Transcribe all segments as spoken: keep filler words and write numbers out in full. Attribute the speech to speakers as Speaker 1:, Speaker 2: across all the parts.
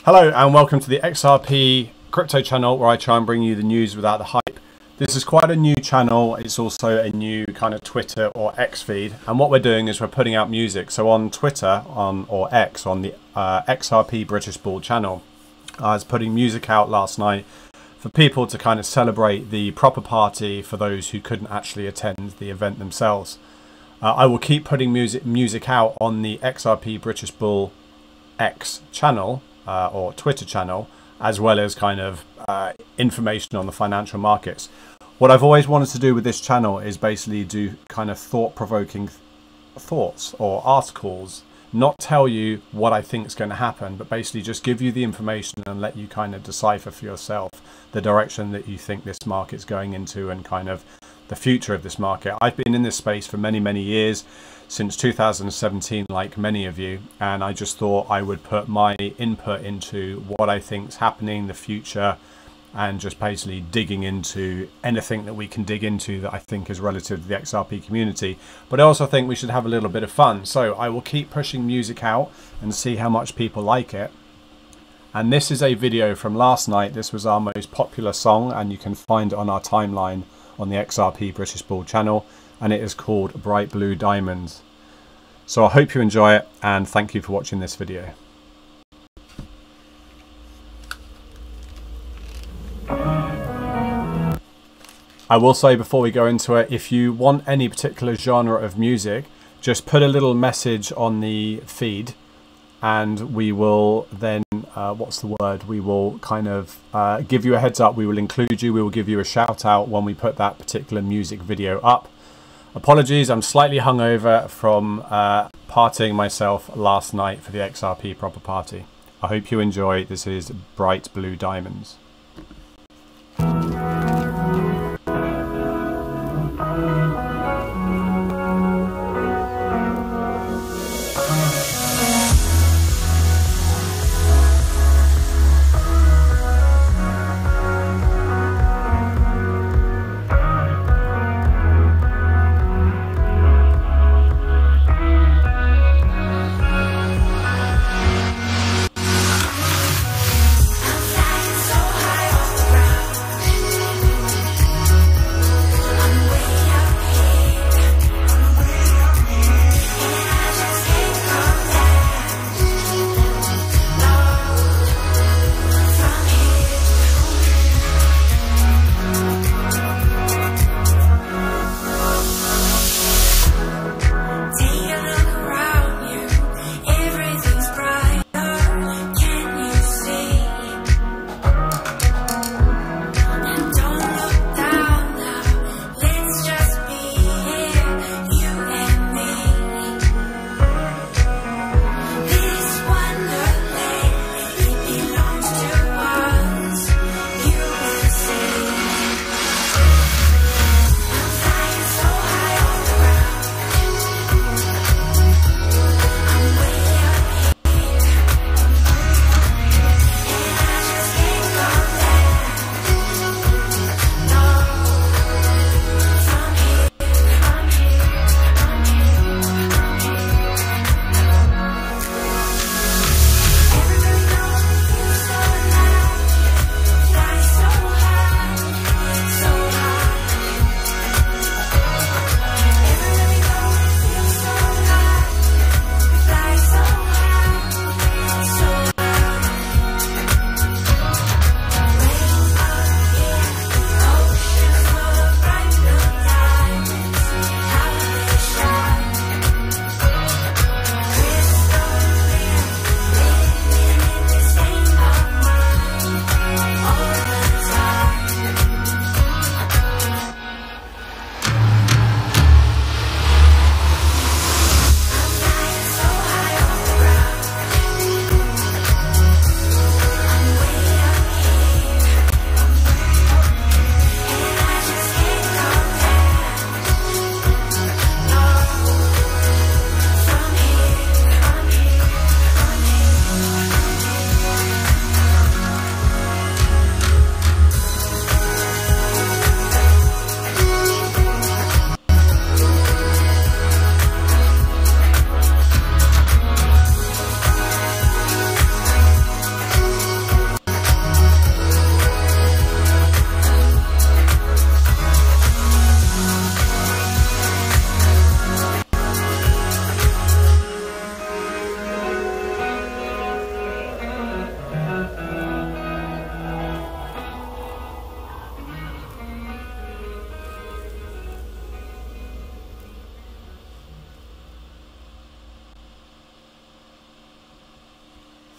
Speaker 1: Hello and welcome to the X R P crypto channel, where I try and bring you the news without the hype. This is quite a new channel. It's also a new kind of Twitter or X feed, and what we're doing is we're putting out music. So on Twitter on or X, on the uh, X R P British Bull channel, I was putting music out last night for people to kind of celebrate the proper party for those who couldn't actually attend the event themselves. Uh, I will keep putting music music out on the X R P British Bull X channel uh, or Twitter channel, as well as kind of uh, information on the financial markets. What I've always wanted to do with this channel is basically do kind of thought-provoking th thoughts or articles, not tell you what I think is going to happen, but basically just give you the information and let you kind of decipher for yourself the direction that you think this market's going into and kind of the future of this market. I've been in this space for many, many years, since two thousand seventeen, like many of you, and I just thought I would put my input into what I think is happening, the future, and just basically digging into anything that we can dig into that I think is relative to the X R P community. But I also think we should have a little bit of fun. So I will keep pushing music out and see how much people like it. And this is a video from last night. This was our most popular song, and you can find it on our timeline on the X R P British Bull channel, and it is called Bright Blue Diamonds. So I hope you enjoy it, and thank you for watching this video. I will say before we go into it, if you want any particular genre of music, just put a little message on the feed, and we will then, uh, what's the word, we will kind of uh, give you a heads up. We will include you, we will give you a shout out when we put that particular music video up. Apologies, I'm slightly hungover from uh, partying myself last night for the X R P proper party. I hope you enjoy. This is Bright Blue Diamonds.
Speaker 2: So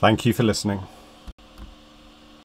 Speaker 1: Thank you for listening.